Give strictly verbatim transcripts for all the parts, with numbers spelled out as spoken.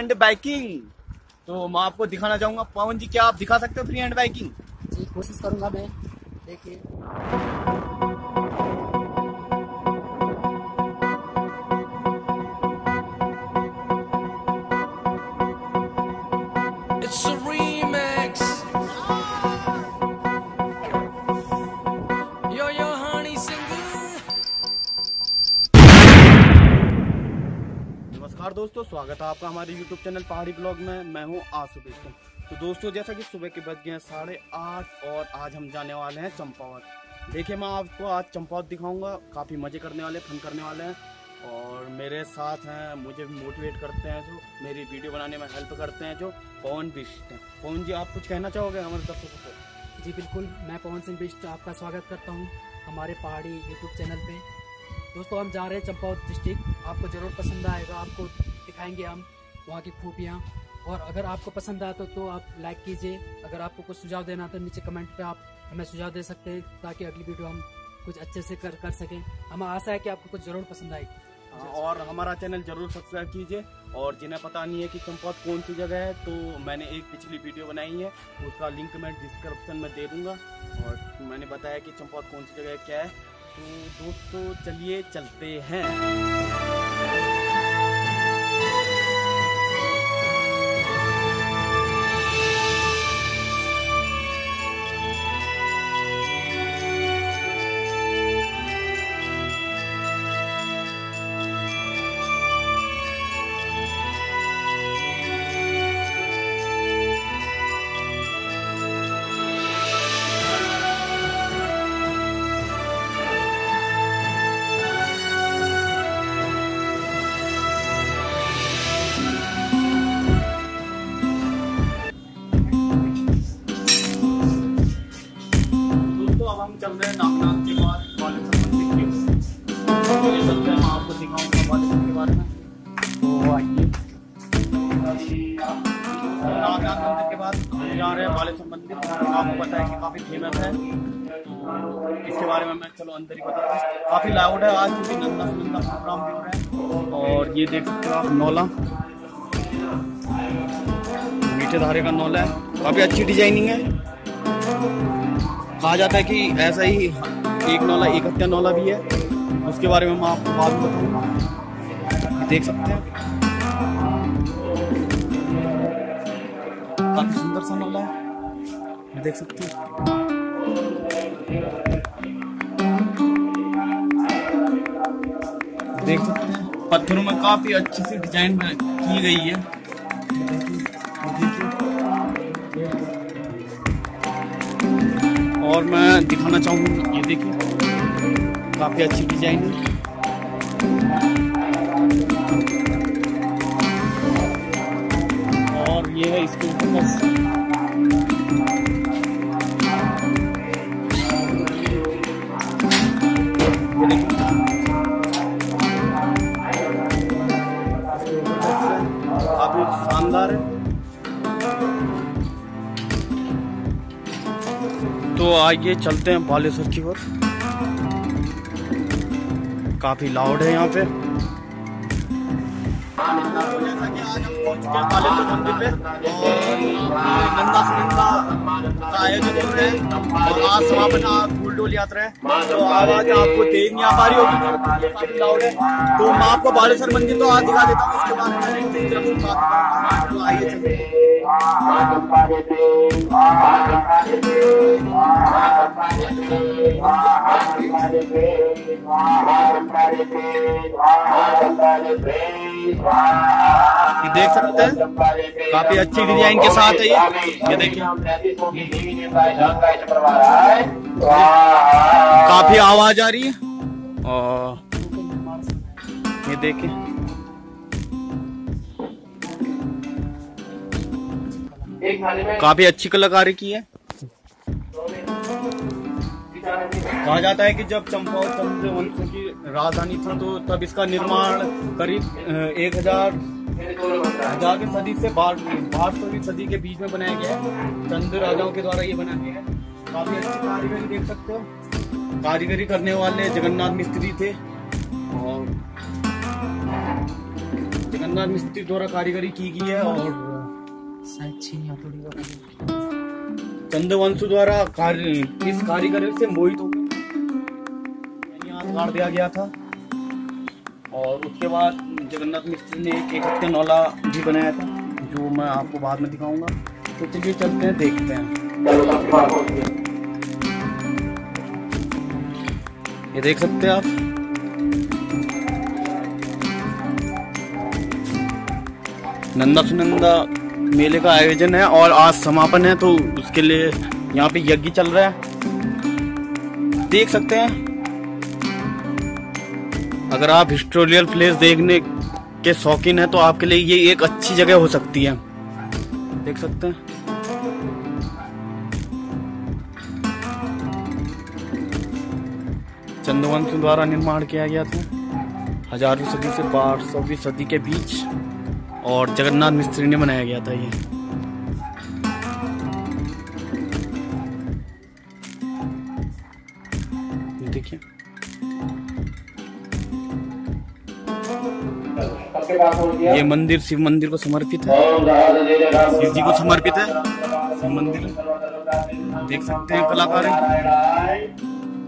Hand biking. तो मैं आपको दिखाना चाहूंगा। पवन जी, क्या आप दिखा सकते हो फ्री हैंड बाइकिंग? जी, कोशिश करूंगा मैं। देखिए, It's a remix. Yo yo honey singer. नमस्कार दोस्तों, स्वागत है आपका हमारे यूट्यूब चैनल पहाड़ी ब्लॉग में। मैं हूं आशुतोष। तो दोस्तों, जैसा कि सुबह के बज गए हैं साढ़े आठ और आज हम जाने वाले हैं चंपावत। देखिए, मैं आपको आज चंपावत दिखाऊंगा। काफ़ी मज़े करने वाले, फन करने वाले हैं और मेरे साथ हैं, मुझे मोटिवेट करते हैं, जो मेरी वीडियो बनाने में हेल्प करते हैं, जो पवन बिष्ट हैं। पवन जी, आप कुछ कहना चाहोगे हमारे दर्शकों को? जी बिल्कुल, मैं पवन सिंह बिष्ट आपका स्वागत करता हूं हमारे पहाड़ी यूट्यूब चैनल पे। दोस्तों, हम जा रहे हैं चंपावत डिस्ट्रिक्ट। आपको ज़रूर पसंद आएगा, आपको दिखाएंगे हम वहाँ की खूबियाँ। और अगर आपको पसंद आया तो, तो आप लाइक कीजिए। अगर आपको कुछ सुझाव देना तो नीचे कमेंट पे आप हमें सुझाव दे सकते हैं, ताकि अगली वीडियो हम कुछ अच्छे से कर कर सकें। हमें आशा है कि आपको कुछ ज़रूर पसंद आएगी। और हमारा चैनल जरूर सब्सक्राइब कीजिए। और जिन्हें पता नहीं है कि चंपावत कौन सी जगह है, तो मैंने एक पिछली वीडियो बनाई है, उसका लिंक मैं डिस्क्रिप्शन में दे दूंगा। और मैंने बताया कि चंपावत कौन सी जगह है, क्या है। तो दोस्तों, चलिए चलते हैं। हम चल रहे हैं नागनाथ के बाद बालेश्वर मंदिर के। ये चलते हैं, मैं आपको दिखाऊंगा बालेश्वर के बारे में। तो आइए, नागनाथ मंदिर के बाद हम जा रहे हैं बालेश्वर मंदिर। आपको पता है कि काफ़ी फेमस है, तो इसके बारे में मैं चलो अंदर ही बताता हूँ। काफ़ी लाउड है आज, क्योंकि नंदा सुनंदा प्रोग्राम भी हो रहा है। और ये देख सकते हो आप, नौला, मीठे धारे का नौला है। काफ़ी अच्छी डिजाइनिंग है। कहा जाता है कि ऐसा ही एक नौला, एक हत्या नौला भी है। उसके बारे में मैं आपको बाद में बताऊंगा। देख सकते हैं, काफी सुंदर सा नौला है, देख सकते हैं। देख सकते हैं, पत्थरों में काफी अच्छी सी डिजाइन की गई है। और मैं दिखाना चाहूँगा, ये देखिए, काफ़ी अच्छी डिजाइन है। और ये है इसके ऊपर बस काफ़ी शानदार है। तो आइए चलते हैं बालेश्वर की ओर। काफी लाउड है यहाँ पे। जैसा कि आज हम पहुंच चुके हैं बालेश्वर मंदिर पे और नंदा सुनंदा का आयोजन हो रहा है। और आज समापन फूल डोल यात्रा है, तो आवाज आपको तेज नहीं आ पा रही होगी, काफी लाउड है। तो मैं आपको बालेश्वर मंदिर तो आज दिखा देता हूँ, इसके बारे में किस तरफ से बात करूँगा। तो आइए चलते हैं। ये देख सकते हैं, काफी अच्छी डिजाइन के साथ है ये। ये देखिए, काफी आवाज आ रही है। और ये देखिए, काफी अच्छी कलाकारी की है। कहा जाता है कि जब चंपावत चंद्र वंश की राजधानी थी, तो तब इसका निर्माण करीब एक हजार हजार की सदी से बारहवीं सदी के बीच में बनाया गया है। चंद राजाओं के द्वारा ये बनाया गया है। काफी अच्छी कारीगरी देख सकते हो। कारीगरी करने वाले जगन्नाथ मिस्त्री थे और जगन्नाथ मिस्त्री द्वारा कारीगरी की गई है और चंद्रवंशु द्वारा कार्य इस कारीगरी से मोहित होकर यहाँ गाड़ दिया गया था। और उसके बाद जगन्नाथ मिस्त्री ने एक एकहत्तर नौला भी बनाया था, जो मैं आपको बाद में दिखाऊंगा। तो चलिए चलते हैं, देखते हैं। ये देख सकते हैं आप, नंदा सुनंदा मेले का आयोजन है और आज समापन है, तो उसके लिए यहाँ पे यज्ञ चल रहा है, देख सकते हैं। अगर आप हिस्टोरिकल प्लेस देखने के शौकीन हैं तो आपके लिए ये एक अच्छी जगह हो सकती है, देख सकते हैं। चंद्रवंश द्वारा निर्माण किया गया था हजारवीं सदी से बारहवीं सदी के बीच, और जगन्नाथ मिस्त्री ने बनाया गया था ये। देखिए ये मंदिर शिव मंदिर को समर्पित है, शिव जी को समर्पित है शिव मंदिर, देख सकते हैं कलाकार हैं।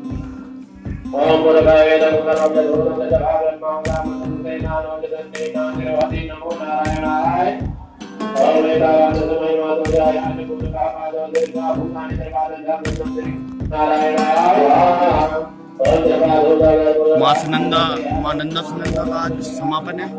माँ सुनंदा माँ नंदा सुनंदा का आज समापन है।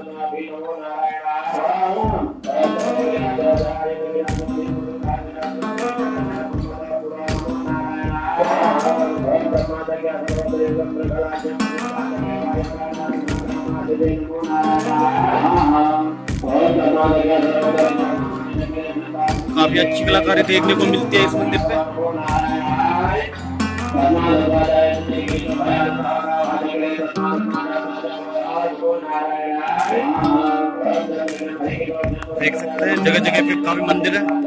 काफी अच्छी कलाकारी देखने को मिलती है इस मंदिर पे। देख सकते हैं जगह जगह पे काफी मंदिर है।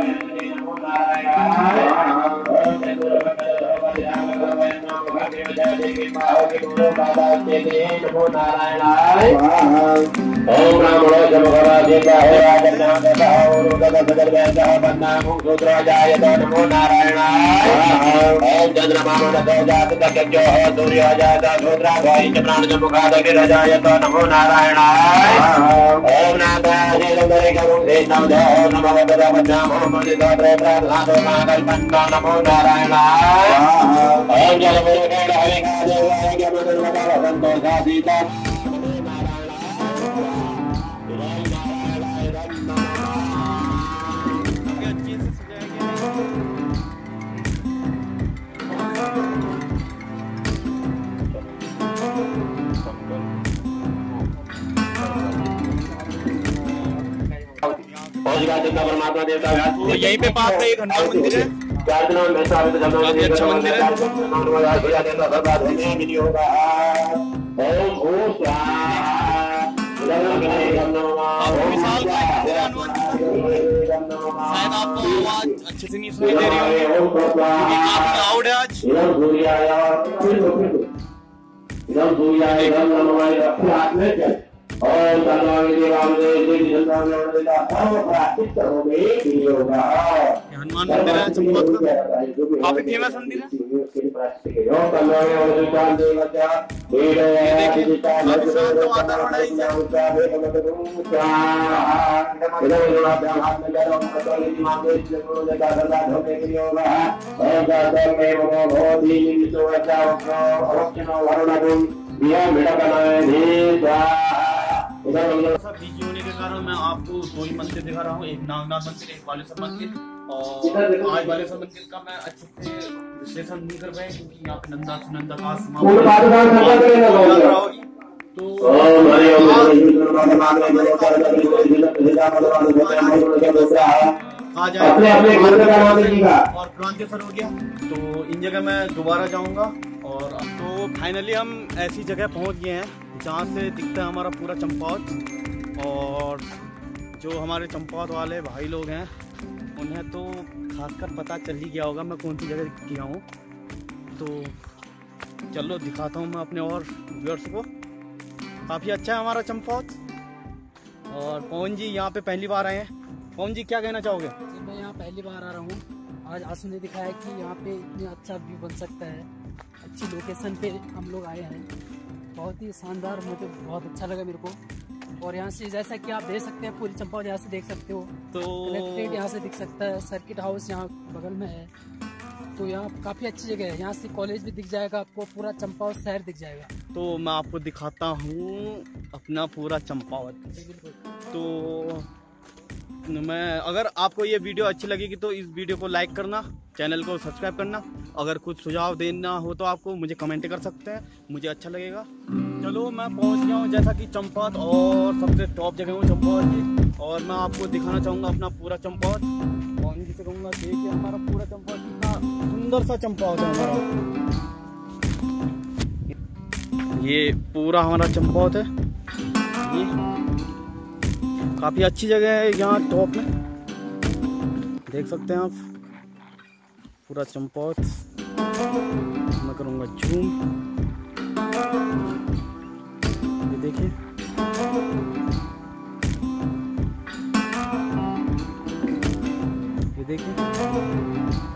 ओम राम जब नमो नारायण। ओम चंद्रमा सूर्य नमो नारायण। ओम नमो नारायण। ओम जल परमात्मा देवता तो यहीं पे पास में एक हनुमान मंदिर है, चार दिनों में काफी अच्छा मंदिर है। शायद आपको आवाज अच्छे से नहीं सुनाई दे रही होगी क्योंकि काफी लाउड है आज। हनुमान मंदिर है चंपावत का, काफी फेमस मंदिर है। ये देखिए काफी शांत वातावरण है। बिजी होने के कारण मैं आपको दो ही मंदिर दिखा रहा हूँ, एक नागनाथ मंदिर, एक बालेश्वर मंदिर। और आज बालेश्वर मंदिर का मैं अच्छे से विश्लेषण नहीं कर पाया क्योंकि यहाँ पे नंदा सुनंदा का और क्रांतिसर हो गया, तो इन जगह मैं दोबारा जाऊंगा। और अब तो फाइनली हम ऐसी जगह पहुंच गए हैं जहाँ से दिखता है हमारा पूरा चंपावत। और जो हमारे चंपावत वाले भाई लोग हैं उन्हें तो खासकर पता चल ही गया होगा मैं कौन सी जगह गया हूँ। तो चलो दिखाता हूँ मैं अपने और व्यूअर्स को। काफ़ी अच्छा है हमारा चंपावत। और पवन जी यहाँ पे पहली बार आए हैं। पवन जी क्या कहना चाहोगे? जी मैं यहाँ पहली बार आ रहा हूँ। आज आंसू ने दिखाया कि यहाँ पे इतना अच्छा व्यू बन सकता है। अच्छी लोकेशन पे हम लोग आए हैं, बहुत ही शानदार, मुझे बहुत अच्छा लगा मेरे को। और यहाँ से जैसा कि आप देख सकते हैं पूरी चंपावत यहाँ से देख सकते हो, तो कलेक्ट्रेट यहाँ से दिख सकता है, सर्किट हाउस यहाँ बगल में है। तो यहाँ काफ़ी अच्छी जगह है, यहाँ से कॉलेज भी दिख जाएगा आपको, पूरा चंपावत शहर दिख जाएगा। तो मैं आपको दिखाता हूँ अपना पूरा चंपावत। बिल्कुल। तो मैं अगर आपको ये वीडियो अच्छी लगेगी तो इस वीडियो को लाइक करना, चैनल को सब्सक्राइब करना। अगर कुछ सुझाव देना हो तो आपको मुझे कमेंट कर सकते हैं, मुझे अच्छा लगेगा। चलो मैं पहुंच गया हूँ जैसा कि चंपावत, और सबसे टॉप जगह हूँ चंपावत की, और मैं आपको दिखाना चाहूँगा अपना पूरा चंपावत। पवन जी से कहूँगा देखिए हमारा पूरा चंपावत कितना सुंदर सा चंपावत है हमारा। ये पूरा हमारा चंपावत है, ये काफ़ी अच्छी जगह है। यहाँ टॉप में देख सकते हैं आप पूरा चंपावत। मैं करूँगा जूम, ये देखिए ये देखिए